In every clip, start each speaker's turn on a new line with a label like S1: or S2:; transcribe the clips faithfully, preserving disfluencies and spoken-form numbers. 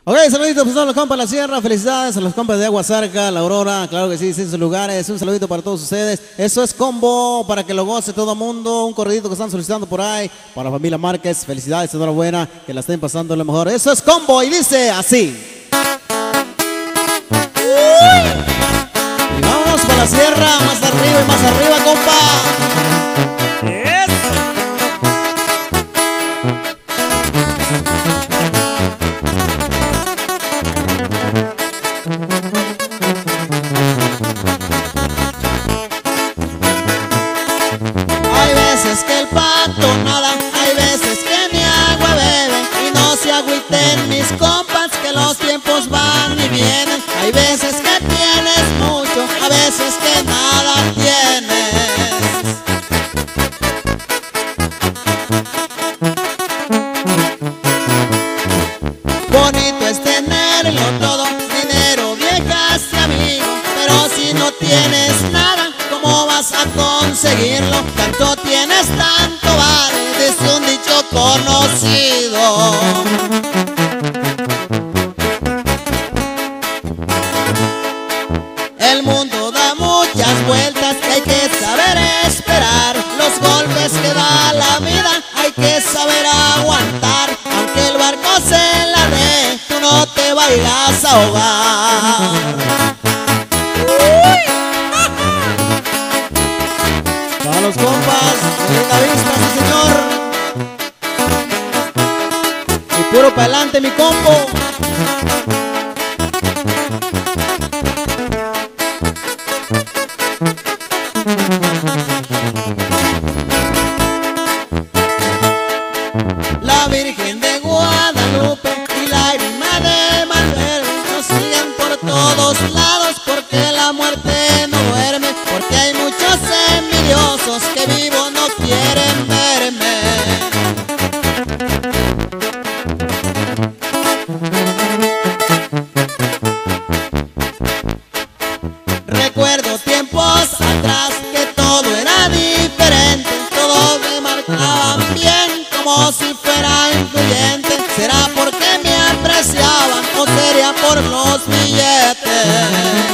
S1: Ok, saluditos pues, a los compas de la Sierra, felicidades a los compas de Aguasarca, La Aurora, claro que sí, en sus lugares, un saludito para todos ustedes. Eso es combo para que lo goce todo el mundo, un corridito que están solicitando por ahí, para la familia Márquez, felicidades, enhorabuena, que la estén pasando lo mejor. Eso es combo y dice así. Uy. Y vamos para la Sierra, más arriba y más arriba, compa. Hay veces que el pato nada, hay veces que ni agua bebe. Y no se agüiten mis compas que los tiempos van y vienen. Hay veces que tienes mucho, a veces que nada tienes. Bonito es tenerlo todo, dinero, viejas y amigos. Pero si no tienes nada, ¿cómo vas a conseguirlo? Tanto tienes, tanto vale, dice un dicho conocido. El mundo da muchas vueltas y hay que saber esperar los golpes que da la vida, hay que saber aguantar. Aunque el barco se la dé, tú no te vayas a ahogar. Para los compas, linda vista, sí señor. Y puro para adelante mi combo. La Virgen de Guadalupe y la Irma de Malverde nos siguen por todos lados, porque la muerte no duerme, porque hay muchos envidiosos que vivo no quieren verme. Recuerdo tiempos atrás que todo era diferente, todos me marcaban bien como si fuera influyente. ¿Será porque me apreciaban o sería por los billetes?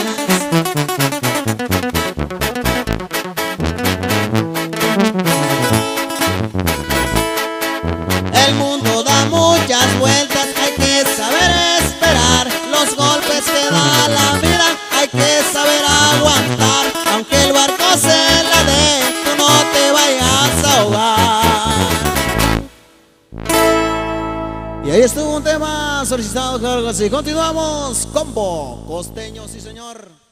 S1: El mundo da muchas vueltas, hay que saber esperar los golpes que da la vida, hay que saber aguantar. Aunque el barco se la dé, tú no te vayas a ahogar. Y ahí estuvo un tema solicitado, claro que sí. Continuamos, combo costeño, sí señor.